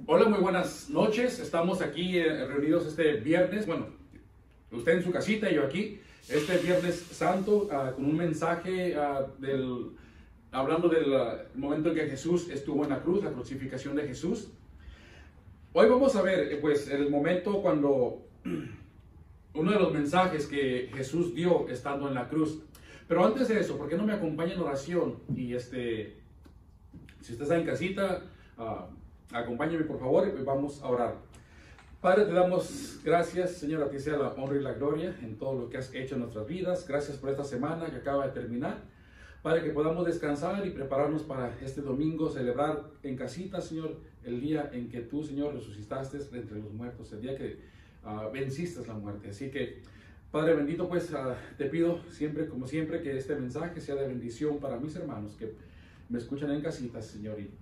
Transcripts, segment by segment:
Hola, muy buenas noches. Estamos aquí reunidos este viernes. Bueno, usted en su casita y yo aquí. Este Viernes Santo con un mensaje hablando del momento en que Jesús estuvo en la cruz, la crucificación de Jesús. Hoy vamos a ver pues el momento cuando uno de los mensajes que Jesús dio estando en la cruz. Pero antes de eso, ¿por qué no me acompaña en oración? Y si usted está en casita, acompáñame por favor y vamos a orar. Padre, te damos gracias, Señor, a ti sea la honra y la gloria en todo lo que has hecho en nuestras vidas. Gracias por esta semana que acaba de terminar. Padre, que podamos descansar y prepararnos para este domingo, celebrar en casita, Señor, el día en que tú, Señor, resucitaste entre los muertos, el día que venciste la muerte. Así que, Padre bendito, pues te pido siempre, como siempre, que este mensaje sea de bendición para mis hermanos que me escuchan en casita, Señor, y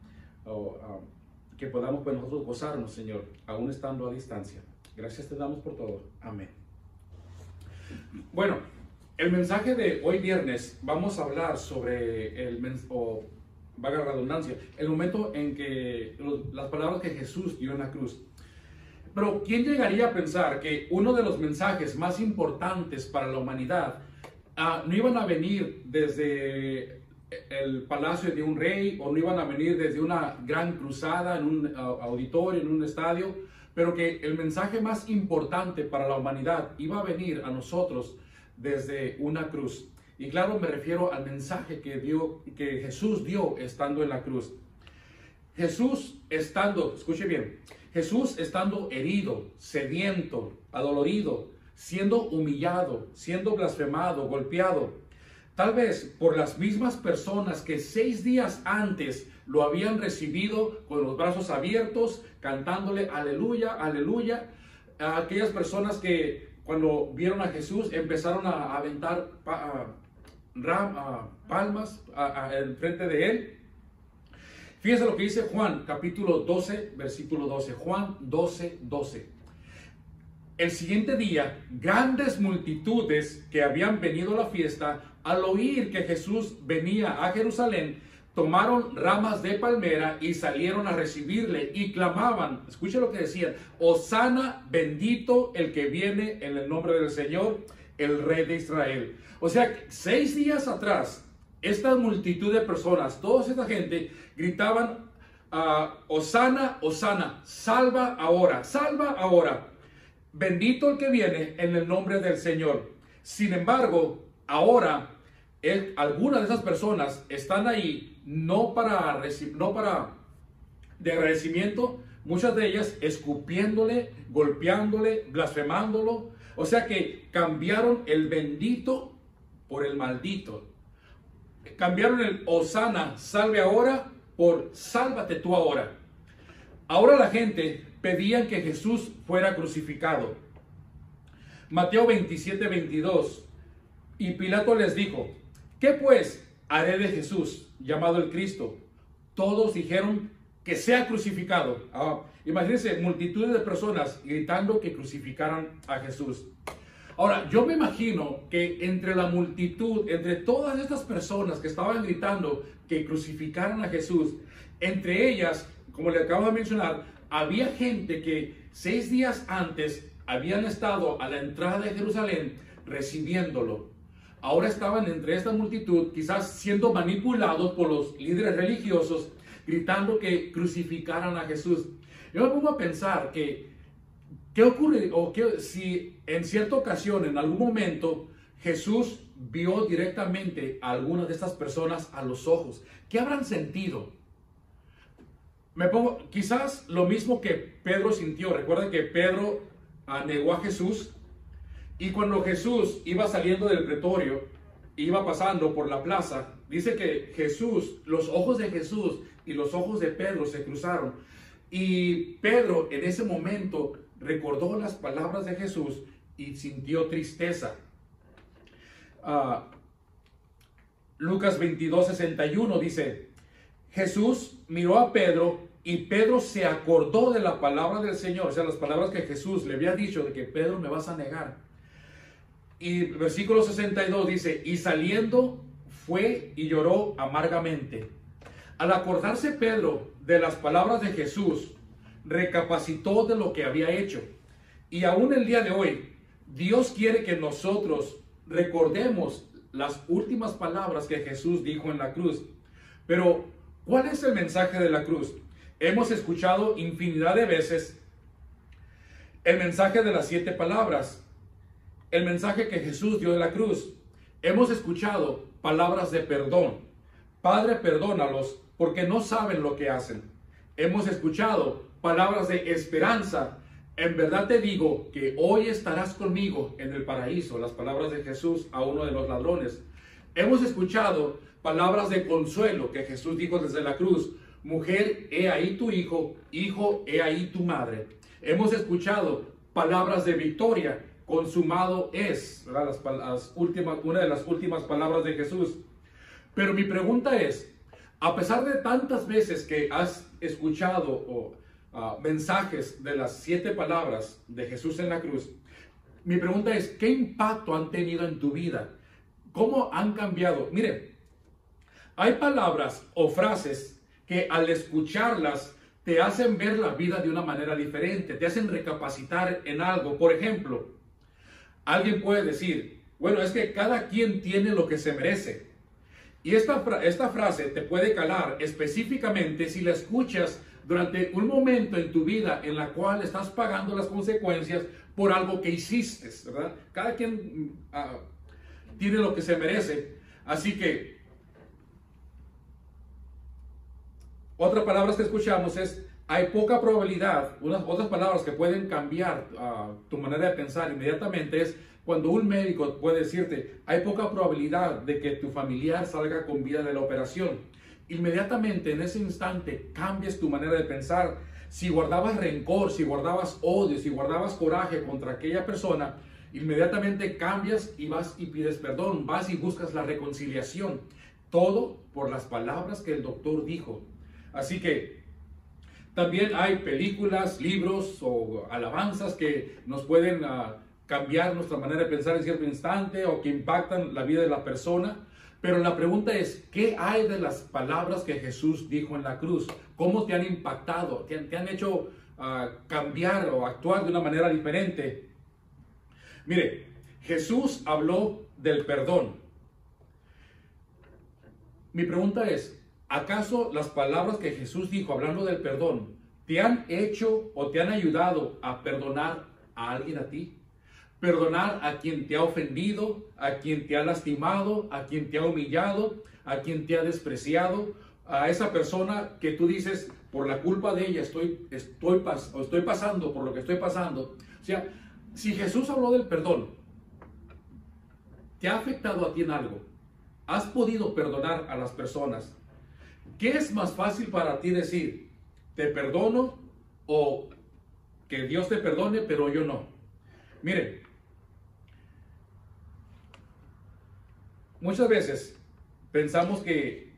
que podamos pues nosotros gozarnos, Señor, aún estando a distancia. Gracias te damos por todo. Amén. Bueno, el mensaje de hoy viernes vamos a hablar sobre vaga redundancia, el momento en que las palabras que Jesús dio en la cruz. Pero ¿quién llegaría a pensar que uno de los mensajes más importantes para la humanidad no iban a venir desde el palacio de un rey, o no iban a venir desde una gran cruzada en un auditorio, en un estadio, pero que el mensaje más importante para la humanidad iba a venir a nosotros desde una cruz? Y claro, me refiero al mensaje que Jesús dio estando en la cruz. Jesús estando, escuche bien, Jesús estando herido, sediento, adolorido, siendo humillado, siendo blasfemado, golpeado, tal vez por las mismas personas que 6 días antes lo habían recibido con los brazos abiertos, cantándole aleluya, aleluya. Aquellas personas que cuando vieron a Jesús empezaron a aventar palmas en frente de él. Fíjense lo que dice Juan capítulo 12, versículo 12. Juan 12, 12. El siguiente día, grandes multitudes que habían venido a la fiesta, al oír que Jesús venía a Jerusalén, tomaron ramas de palmera y salieron a recibirle y clamaban, escuche lo que decían: Hosana, bendito el que viene en el nombre del Señor, el Rey de Israel. O sea, 6 días atrás, esta multitud de personas, toda esta gente, gritaban: Hosana, Hosana, salva ahora, bendito el que viene en el nombre del Señor. Sin embargo, ahora algunas de esas personas están ahí no para de agradecimiento, muchas de ellas escupiéndole, golpeándole, blasfemándolo. O sea que cambiaron el bendito por el maldito. Cambiaron el Hosana, salve ahora, por sálvate tú ahora. Ahora la gente pedía que Jesús fuera crucificado. Mateo 27, 22. Y Pilato les dijo: ¿qué pues haré de Jesús, llamado el Cristo? Todos dijeron que sea crucificado. Imagínense, multitudes de personas gritando que crucificaran a Jesús. Ahora, yo me imagino que entre la multitud, entre todas estas personas que estaban gritando que crucificaran a Jesús, entre ellas, como le acabo de mencionar, había gente que 6 días antes habían estado a la entrada de Jerusalén recibiéndolo. Ahora estaban entre esta multitud, quizás siendo manipulados por los líderes religiosos, gritando que crucificaran a Jesús. Yo me pongo a pensar que ¿qué ocurre? O que si en cierta ocasión, en algún momento, Jesús vio directamente a algunas de estas personas a los ojos, ¿qué habrán sentido? Quizás lo mismo que Pedro sintió. Recuerden que Pedro negó a Jesús, y cuando Jesús iba saliendo del pretorio, iba pasando por la plaza, dice que los ojos de Jesús y los ojos de Pedro se cruzaron, y Pedro en ese momento recordó las palabras de Jesús y sintió tristeza. Lucas 22, 61 dice: Jesús miró a Pedro y Pedro se acordó de la palabra del Señor, o sea, las palabras que Jesús le había dicho de que Pedro, me vas a negar. Y versículo 62 dice: y saliendo fue y lloró amargamente. Al acordarse Pedro de las palabras de Jesús, recapacitó de lo que había hecho. Y aún el día de hoy, Dios quiere que nosotros recordemos las últimas palabras que Jesús dijo en la cruz. Pero, ¿cuál es el mensaje de la cruz? Hemos escuchado infinidad de veces el mensaje de las 7 palabras, el mensaje que Jesús dio en la cruz. Hemos escuchado palabras de perdón. Padre, perdónalos porque no saben lo que hacen. Hemos escuchado palabras de esperanza. En verdad te digo que hoy estarás conmigo en el paraíso. Las palabras de Jesús a uno de los ladrones. Hemos escuchado palabras de consuelo que Jesús dijo desde la cruz. Mujer, he ahí tu hijo. Hijo, he ahí tu madre. Hemos escuchado palabras de victoria. Consumado es, ¿verdad? Una de las últimas palabras de Jesús. Pero mi pregunta es, a pesar de tantas veces que has escuchado mensajes de las 7 palabras de Jesús en la cruz, mi pregunta es, ¿qué impacto han tenido en tu vida? ¿Cómo han cambiado? Mire, hay palabras o frases que al escucharlas te hacen ver la vida de una manera diferente, te hacen recapacitar en algo. Por ejemplo, alguien puede decir, bueno, es que cada quien tiene lo que se merece. Y esta frase te puede calar específicamente si la escuchas durante un momento en tu vida en la cual estás pagando las consecuencias por algo que hiciste, ¿verdad? Cada quien tiene lo que se merece. Así que, otras palabras que escuchamos es, hay poca probabilidad, otras palabras que pueden cambiar tu manera de pensar inmediatamente es cuando un médico puede decirte, hay poca probabilidad de que tu familiar salga con vida de la operación. Inmediatamente en ese instante cambias tu manera de pensar. Si guardabas rencor, si guardabas odio, si guardabas coraje contra aquella persona, inmediatamente cambias y vas y pides perdón, vas y buscas la reconciliación. Todo por las palabras que el doctor dijo. Así que también hay películas, libros o alabanzas que nos pueden cambiar nuestra manera de pensar en cierto instante o que impactan la vida de la persona. Pero la pregunta es, ¿qué hay de las palabras que Jesús dijo en la cruz? ¿Cómo te han impactado? ¿Te han hecho cambiar o actuar de una manera diferente? Mire, Jesús habló del perdón. Mi pregunta es, ¿acaso las palabras que Jesús dijo hablando del perdón te han hecho o te han ayudado a perdonar a alguien a ti? Perdonar a quien te ha ofendido, a quien te ha lastimado, a quien te ha humillado, a quien te ha despreciado, a esa persona que tú dices, por la culpa de ella estoy pasando por lo que estoy pasando. O sea, si Jesús habló del perdón, ¿te ha afectado a ti en algo? ¿Has podido perdonar a las personas? ¿Qué es más fácil para ti decir, te perdono o que Dios te perdone, pero yo no? Miren, muchas veces pensamos que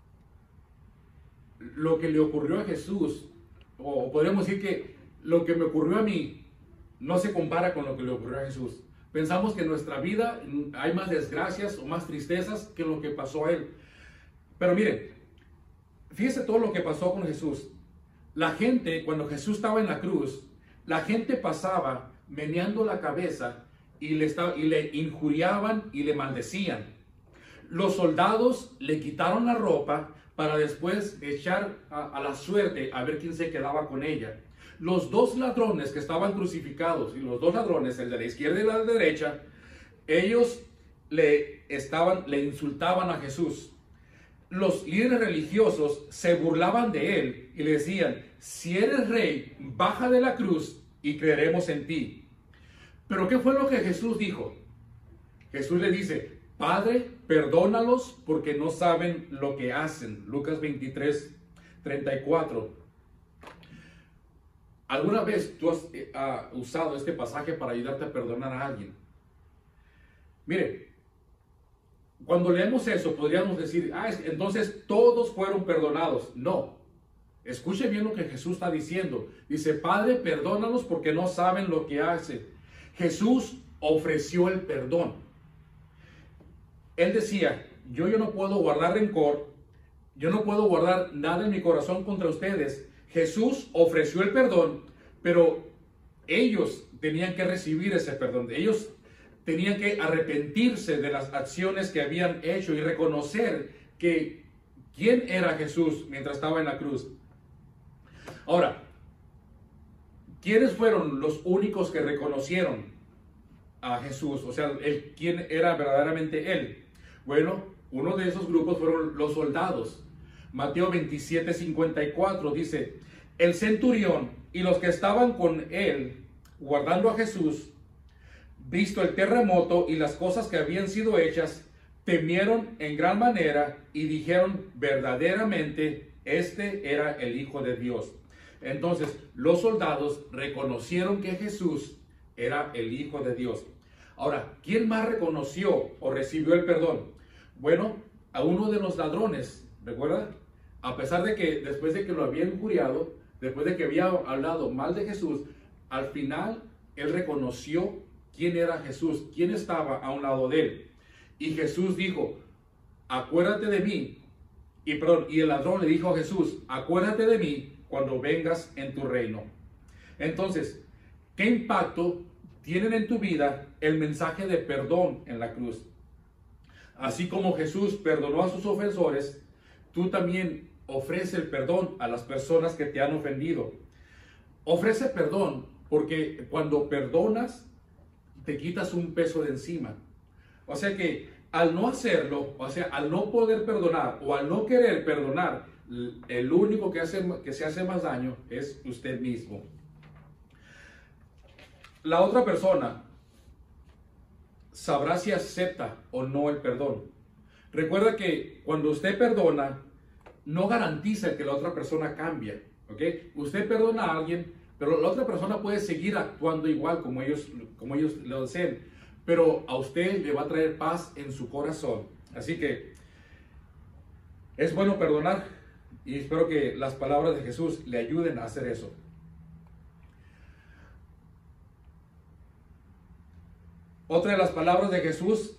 lo que le ocurrió a Jesús, o podríamos decir que lo que me ocurrió a mí, no se compara con lo que le ocurrió a Jesús. Pensamos que en nuestra vida hay más desgracias o más tristezas que lo que pasó a él. Pero miren, fíjese todo lo que pasó con Jesús. La gente, cuando Jesús estaba en la cruz, la gente pasaba meneando la cabeza y le injuriaban y le maldecían. Los soldados le quitaron la ropa para después echar a la suerte a ver quién se quedaba con ella. Los 2 ladrones que estaban crucificados, y los 2 ladrones, el de la izquierda y el de la derecha, ellos le insultaban a Jesús. Los líderes religiosos se burlaban de él y le decían, si eres rey, baja de la cruz y creeremos en ti. Pero ¿qué fue lo que Jesús dijo? Jesús le dice, Padre, perdónalos porque no saben lo que hacen. Lucas 23, 34. ¿Alguna vez tú has usado este pasaje para ayudarte a perdonar a alguien? Mire, cuando leemos eso podríamos decir, entonces todos fueron perdonados. No, escuche bien lo que Jesús está diciendo. Dice, Padre, perdónalos porque no saben lo que hacen. Jesús ofreció el perdón. Él decía, yo no puedo guardar rencor, yo no puedo guardar nada en mi corazón contra ustedes. Jesús ofreció el perdón, pero ellos tenían que recibir ese perdón. Ellos tenían que arrepentirse de las acciones que habían hecho y reconocer que quién era Jesús mientras estaba en la cruz. Ahora, ¿quiénes fueron los únicos que reconocieron a Jesús? O sea, ¿quién era verdaderamente Él? Bueno, uno de esos grupos fueron los soldados. Mateo 27:54 dice: el centurión y los que estaban con él guardando a Jesús, visto el terremoto y las cosas que habían sido hechas, temieron en gran manera y dijeron: verdaderamente este era el Hijo de Dios. Entonces los soldados reconocieron que Jesús era el Hijo de Dios. Ahora, ¿quién más reconoció o recibió el perdón? Bueno, a uno de los ladrones, ¿recuerda? A pesar de que después de que lo había injuriado, después de que había hablado mal de Jesús, al final él reconoció quién era Jesús, quién estaba a un lado de él. Y Jesús dijo: acuérdate de mí. Y el ladrón le dijo a Jesús: acuérdate de mí cuando vengas en tu reino. Entonces, ¿qué impacto tienen en tu vida el mensaje de perdón en la cruz? Así como Jesús perdonó a sus ofensores, tú también ofrece el perdón a las personas que te han ofendido. Ofrece perdón porque cuando perdonas, te quitas un peso de encima. O sea que al no hacerlo, o sea, al no poder perdonar o al no querer perdonar, el único que se hace más daño es usted mismo. La otra persona sabrá si acepta o no el perdón. Recuerda que cuando usted perdona, no garantiza que la otra persona cambie, ¿ok? Usted perdona a alguien, pero la otra persona puede seguir actuando igual como ellos lo deseen, pero a usted le va a traer paz en su corazón. Así que es bueno perdonar y espero que las palabras de Jesús le ayuden a hacer eso. Otra de las palabras de Jesús,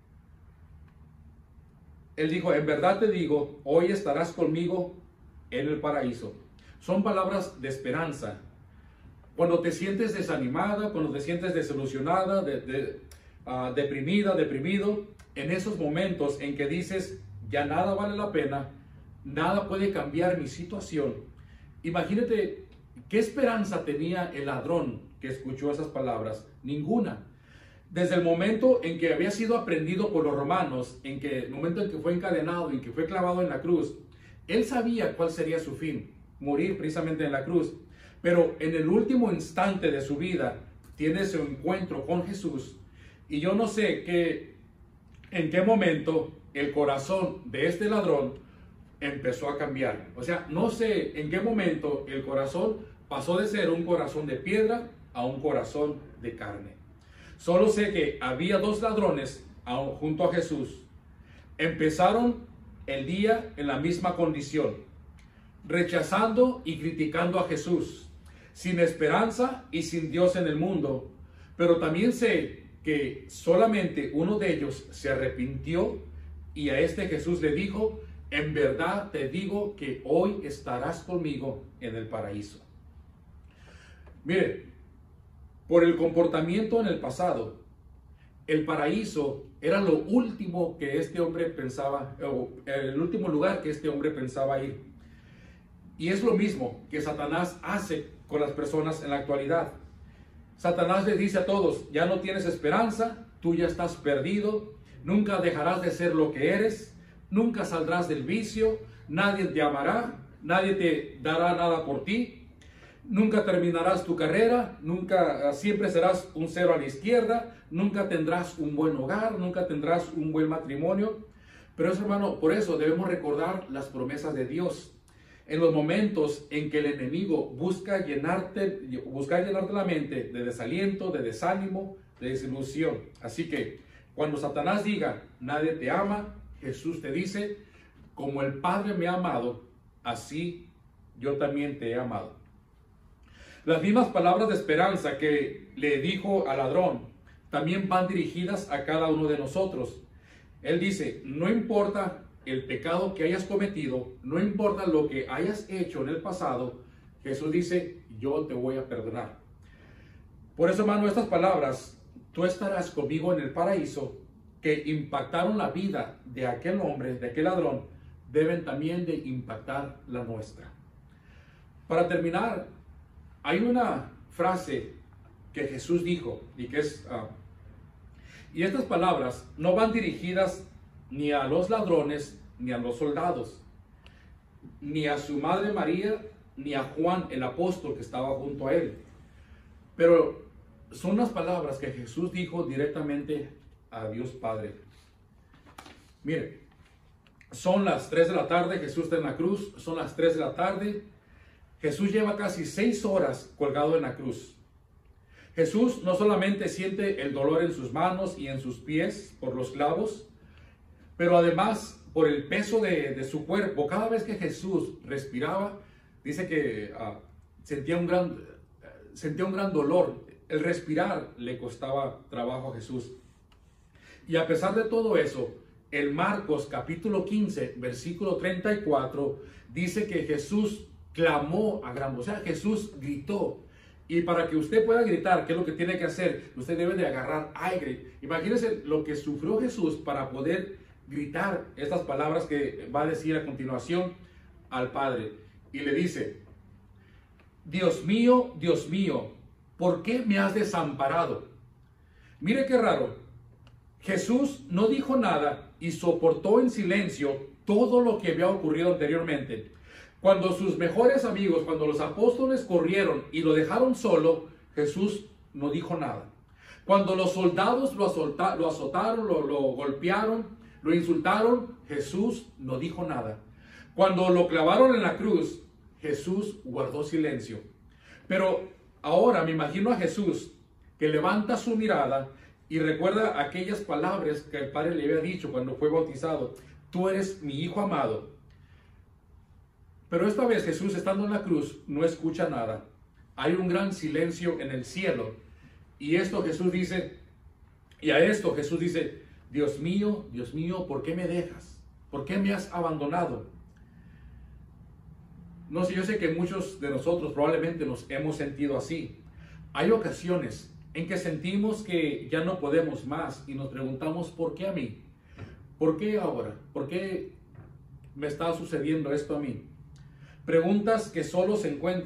Él dijo: en verdad te digo, hoy estarás conmigo en el paraíso. Son palabras de esperanza. Cuando te sientes desanimada, cuando te sientes desilusionada, deprimida, deprimido, en esos momentos en que dices: ya nada vale la pena, nada puede cambiar mi situación. Imagínate qué esperanza tenía el ladrón que escuchó esas palabras. Ninguna. Desde el momento en que había sido aprendido por los romanos, el momento en que fue encadenado y que fue clavado en la cruz, él sabía cuál sería su fin: morir precisamente en la cruz. Pero en el último instante de su vida tiene su encuentro con Jesús, y yo no sé en qué momento el corazón de este ladrón empezó a cambiar. O sea, no sé en qué momento el corazón pasó de ser un corazón de piedra a un corazón de carne. Solo sé que había dos ladrones junto a Jesús. Empezaron el día en la misma condición, rechazando y criticando a Jesús, sin esperanza y sin Dios en el mundo. Pero también sé que solamente uno de ellos se arrepintió y a este Jesús le dijo: en verdad te digo que hoy estarás conmigo en el paraíso. Mire, por el comportamiento en el pasado, el paraíso era lo último que este hombre pensaba, o el último lugar que este hombre pensaba ir. Y es lo mismo que Satanás hace con las personas en la actualidad. Satanás le dice a todos: ya no tienes esperanza, tú ya estás perdido, nunca dejarás de ser lo que eres, nunca saldrás del vicio, nadie te amará, nadie te dará nada por ti. Nunca terminarás tu carrera, siempre serás un cero a la izquierda, nunca tendrás un buen hogar, nunca tendrás un buen matrimonio. Pero eso, hermano, por eso debemos recordar las promesas de Dios. En los momentos en que el enemigo busca llenarte la mente de desaliento, de desánimo, de desilusión. Así que cuando Satanás diga: nadie te ama, Jesús te dice: como el Padre me ha amado, así yo también te he amado. Las mismas palabras de esperanza que le dijo al ladrón también van dirigidas a cada uno de nosotros. Él dice: no importa el pecado que hayas cometido, no importa lo que hayas hecho en el pasado, Jesús dice, yo te voy a perdonar. Por eso, hermano, estas palabras, tú estarás conmigo en el paraíso, que impactaron la vida de aquel hombre, de aquel ladrón, deben también de impactar la nuestra. Para terminar, hay una frase que Jesús dijo, y que es, y estas palabras no van dirigidas ni a los ladrones, ni a los soldados, ni a su madre María, ni a Juan el apóstol que estaba junto a él. Pero son las palabras que Jesús dijo directamente a Dios Padre. Mire, son las 3 de la tarde, Jesús está en la cruz, son las 3 de la tarde, Jesús lleva casi 6 horas colgado en la cruz. Jesús no solamente siente el dolor en sus manos y en sus pies por los clavos, pero además por el peso de su cuerpo. Cada vez que Jesús respiraba, dice que sentía un gran dolor. El respirar le costaba trabajo a Jesús. Y a pesar de todo eso, en Marcos capítulo 15, versículo 34, dice que Jesús clamó a gran voz. O sea, Jesús gritó. Y para que usted pueda gritar, ¿qué es lo que tiene que hacer? Usted debe de agarrar aire. Imagínense lo que sufrió Jesús para poder gritar estas palabras que va a decir a continuación al Padre. Y le dice, Dios mío, ¿por qué me has desamparado? Mire qué raro. Jesús no dijo nada y soportó en silencio todo lo que había ocurrido anteriormente. Cuando sus mejores amigos, cuando los apóstoles corrieron y lo dejaron solo, Jesús no dijo nada. Cuando los soldados lo azotaron, lo golpearon, lo insultaron, Jesús no dijo nada. Cuando lo clavaron en la cruz, Jesús guardó silencio. Pero ahora me imagino a Jesús que levanta su mirada y recuerda aquellas palabras que el Padre le había dicho cuando fue bautizado. Tú eres mi Hijo amado. Pero esta vez Jesús, estando en la cruz, no escucha nada. Hay un gran silencio en el cielo. Y a esto Jesús dice, Dios mío, ¿por qué me dejas? ¿Por qué me has abandonado? No sé, yo sé que muchos de nosotros probablemente nos hemos sentido así. Hay ocasiones en que sentimos que ya no podemos más y nos preguntamos, ¿por qué a mí? ¿Por qué ahora? ¿Por qué me está sucediendo esto a mí? Preguntas que solo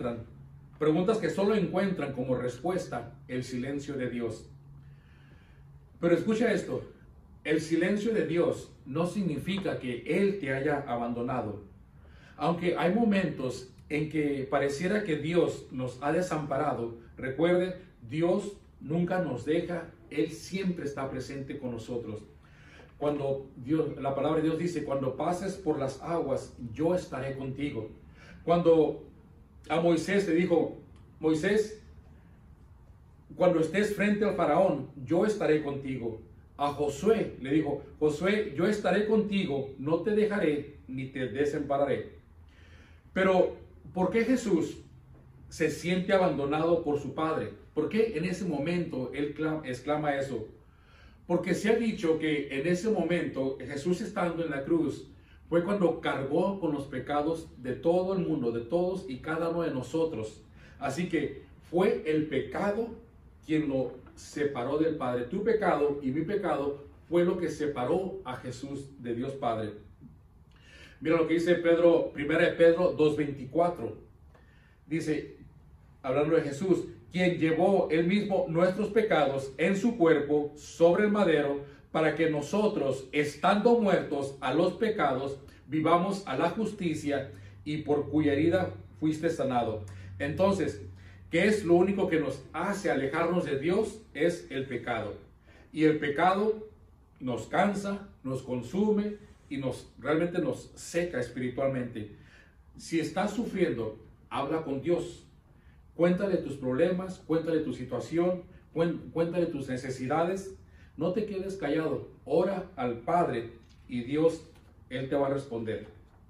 encuentran como respuesta el silencio de Dios. Pero escucha esto, el silencio de Dios no significa que Él te haya abandonado. Aunque hay momentos en que pareciera que Dios nos ha desamparado, recuerde, Dios nunca nos deja, Él siempre está presente con nosotros. La palabra de Dios dice, cuando pases por las aguas, yo estaré contigo. Cuando a Moisés le dijo, Moisés, cuando estés frente al faraón, yo estaré contigo. A Josué le dijo, Josué, yo estaré contigo, no te dejaré ni te desampararé. Pero, ¿por qué Jesús se siente abandonado por su Padre? ¿Por qué en ese momento Él exclama eso? Porque se ha dicho que en ese momento, Jesús estando en la cruz, fue cuando cargó con los pecados de todo el mundo, de todos y cada uno de nosotros. Así que fue el pecado quien lo separó del Padre. Tu pecado y mi pecado fue lo que separó a Jesús de Dios Padre. Mira lo que dice Pedro, 1 Pedro 2:24. Dice, hablando de Jesús, quien llevó él mismo nuestros pecados en su cuerpo sobre el madero, para que nosotros, estando muertos a los pecados, vivamos a la justicia, y por cuya herida fuiste sanado. Entonces, ¿qué es lo único que nos hace alejarnos de Dios? Es el pecado. Y el pecado nos cansa, nos consume y realmente nos seca espiritualmente. Si estás sufriendo, habla con Dios. Cuéntale tus problemas, cuéntale tu situación, cuéntale tus necesidades. No te quedes callado. Ora al Padre y Dios, Él te va a responder.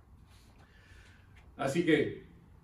Así que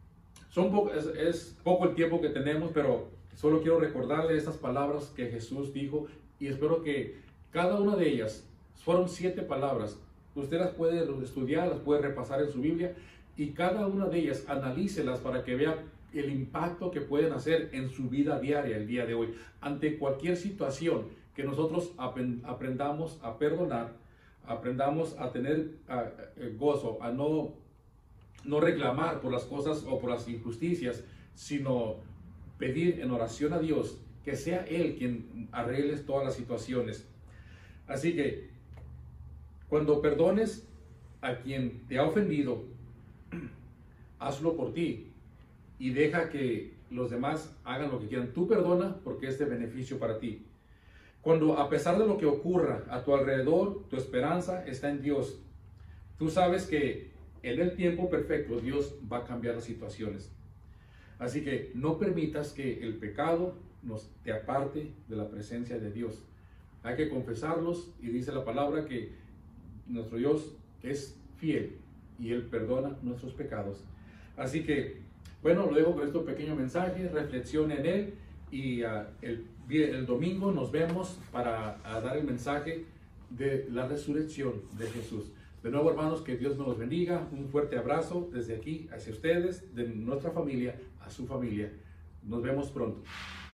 es poco el tiempo que tenemos, pero solo quiero recordarle estas palabras que Jesús dijo y espero que cada una de ellas, fueron 7 palabras, usted las puede estudiar, las puede repasar en su Biblia y cada una de ellas analícelas para que vea el impacto que pueden hacer en su vida diaria el día de hoy. Ante cualquier situación que nosotros aprendamos a perdonar, aprendamos a tener gozo, a no reclamar por las cosas o por las injusticias, sino pedir en oración a Dios que sea Él quien arregle todas las situaciones. Así que cuando perdones a quien te ha ofendido, hazlo por ti y deja que los demás hagan lo que quieran. Tú perdona porque es de beneficio para ti. Cuando a pesar de lo que ocurra a tu alrededor, tu esperanza está en Dios. Tú sabes que en el tiempo perfecto Dios va a cambiar las situaciones. Así que no permitas que el pecado te aparte de la presencia de Dios. Hay que confesarlos y dice la palabra que nuestro Dios es fiel y Él perdona nuestros pecados. Así que, bueno, lo dejo con este pequeño mensaje, reflexione en él y el domingo nos vemos para dar el mensaje de la resurrección de Jesús. De nuevo, hermanos, que Dios nos los bendiga. Un fuerte abrazo desde aquí hacia ustedes, de nuestra familia a su familia. Nos vemos pronto.